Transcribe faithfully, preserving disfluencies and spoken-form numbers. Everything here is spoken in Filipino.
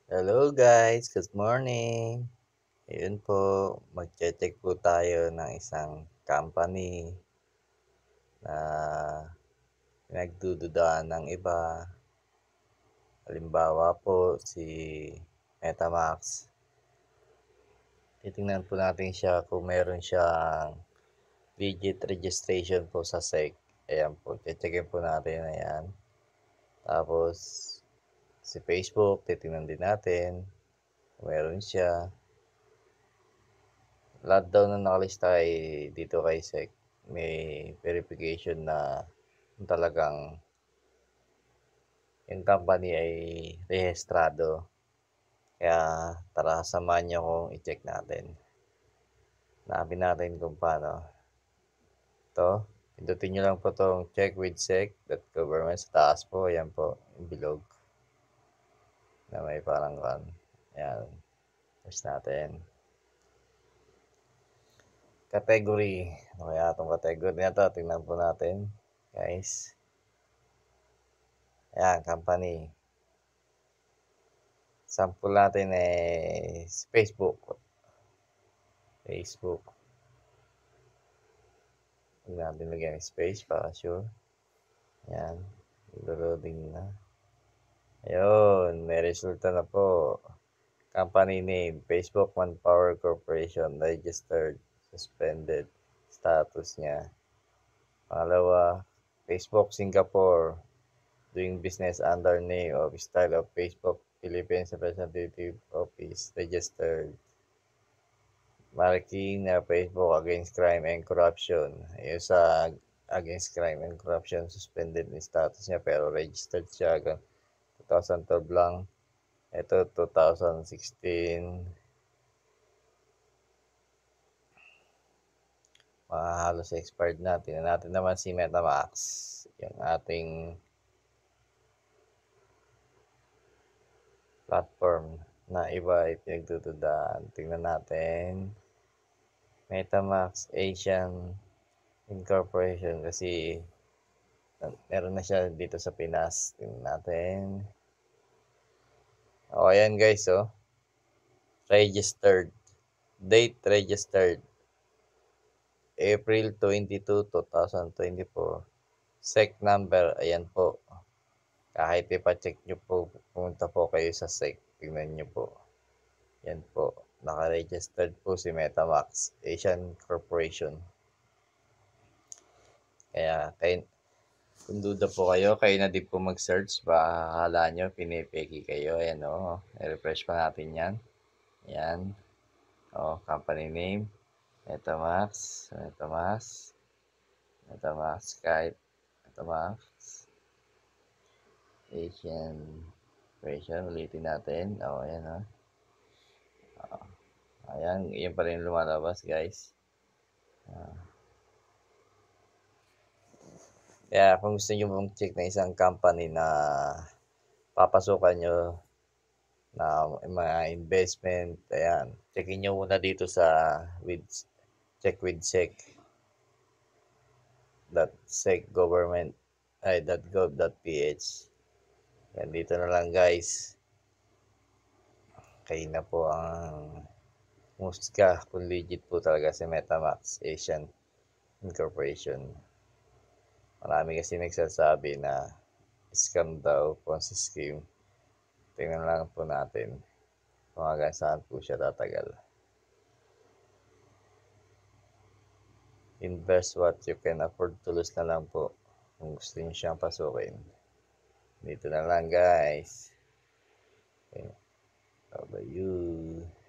Hello guys, good morning. Ayun po, magche-check po tayo ng isang company na pinagdududahan ng iba. Halimbawa po si Metamax. Titingnan po natin siya kung meron siyang legit registration po sa S E C. Ayan po, che-checkin po natin, ayan. Tapos si Facebook, titingnan din natin kung meron siya. Lahat daw na nakalista ay dito kay S E C, may verification na kung talagang yung company ay rehistrado. Kaya tara, samahan niyo akong i-check natin. Hanapin natin kung paano. 'To, pindutin niyo lang po 'tong check with sec.government sa taas po, ayan po, yung bilog na may parang kan. Ayan, press natin. Category, ano kaya 'tong category na 'to, tingnan po natin, guys. Ayan, company. Sample natin, eh, Facebook. Facebook. Huwag natin lagyan ng space para sure. Ayan, naglo-loading na. Ayun, may resulta na po. Company name, Facebook Manpower Corporation, registered, suspended, status niya. Pangalawa, Facebook Singapore, doing business under name of style of Facebook Philippines Representative Office, registered. Marking na Facebook against crime and corruption. Yung sa against crime and corruption, suspended yung status niya pero registered siya hanggang two thousand twelve lang. Ito, two thousand sixteen. Mga halos expired na. Tingnan natin naman si Metamax. Yung ating platform na iba ay pinagdududahan. Tingnan natin. Metamax Asian Incorporation kasi meron na siya dito sa Pinas. Tingnan natin. O, ayan guys, oh. Registered. Date registered. April twenty-second, twenty twenty-four. S E C number, ayan po. Kahit ipa-check nyo po, pumunta po kayo sa S E C. Tingnan nyo po. Yan po. Naka-registered po si Metamax Asian Corporation. Kaya, kayo, kung duda po kayo, kayo na din po mag-search. Baka akala nyo, pinipeki kayo. Ayan o. Oh. I-refresh pa natin yan. Ayan. O, oh, company name. Metamax. Metamax. Metamax. Skype. Metamax. Asian Corporation. Ulitin natin. O, oh, ayan o. Oh. Ayan. Yan pa rin lumalabas, guys. Uh, Kaya kung gusto nyo mong check na isang company na papasukan nyo na mga investment, ayan, checkin nyo muna dito sa with check with sec dot sec government ay .gov.ph. Yan, dito na lang guys. Kayo na po ang musika kung legit po talaga si Metamax Asian Incorporation. Marami kasi nagsasabi na scam daw, Ponzi scheme. Tingnan lang po natin kung hanggang saan po siya tatagal. Invest what you can afford to lose na lang po kung gusto niyo siyang pasukin. Dito na lang guys. Okay. Bye-bye.